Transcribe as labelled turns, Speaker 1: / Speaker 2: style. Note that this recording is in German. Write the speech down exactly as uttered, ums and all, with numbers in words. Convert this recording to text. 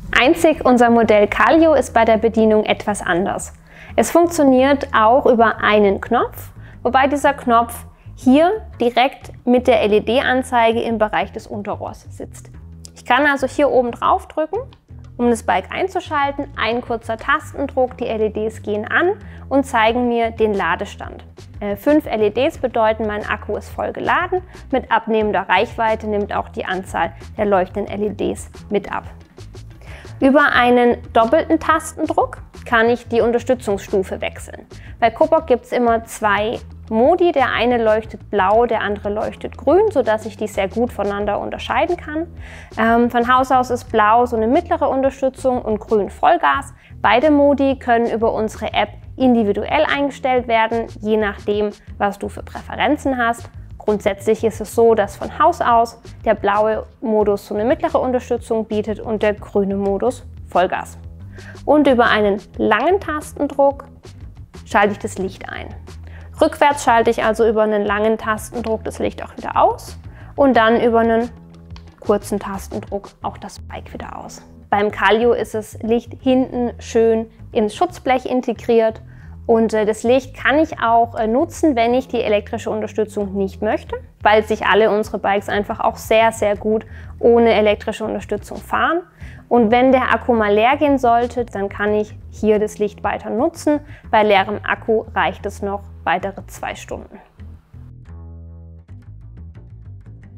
Speaker 1: Einzig unser Modell Calio ist bei der Bedienung etwas anders. Es funktioniert auch über einen Knopf, wobei dieser Knopf hier direkt mit der L E D-Anzeige im Bereich des Unterrohrs sitzt. Ich kann also hier oben drauf drücken, um das Bike einzuschalten, ein kurzer Tastendruck, die L E Ds gehen an und zeigen mir den Ladestand. Äh, fünf L E Ds bedeuten, mein Akku ist voll geladen. Mit abnehmender Reichweite nimmt auch die Anzahl der leuchtenden L E Ds mit ab. Über einen doppelten Tastendruck kann ich die Unterstützungsstufe wechseln. Bei COBOG gibt es immer zwei Modi, der eine leuchtet blau, der andere leuchtet grün, sodass ich die sehr gut voneinander unterscheiden kann. Ähm, von Haus aus ist blau so eine mittlere Unterstützung und grün Vollgas. Beide Modi können über unsere App individuell eingestellt werden, je nachdem, was du für Präferenzen hast. Grundsätzlich ist es so, dass von Haus aus der blaue Modus so eine mittlere Unterstützung bietet und der grüne Modus Vollgas. Und über einen langen Tastendruck schalte ich das Licht ein. Rückwärts schalte ich also über einen langen Tastendruck das Licht auch wieder aus und dann über einen kurzen Tastendruck auch das Bike wieder aus. Beim Calio ist das Licht hinten schön ins Schutzblech integriert und das Licht kann ich auch nutzen, wenn ich die elektrische Unterstützung nicht möchte, weil sich alle unsere Bikes einfach auch sehr, sehr gut ohne elektrische Unterstützung fahren. Und wenn der Akku mal leer gehen sollte, dann kann ich hier das Licht weiter nutzen. Bei leerem Akku reicht es noch weitere zwei Stunden.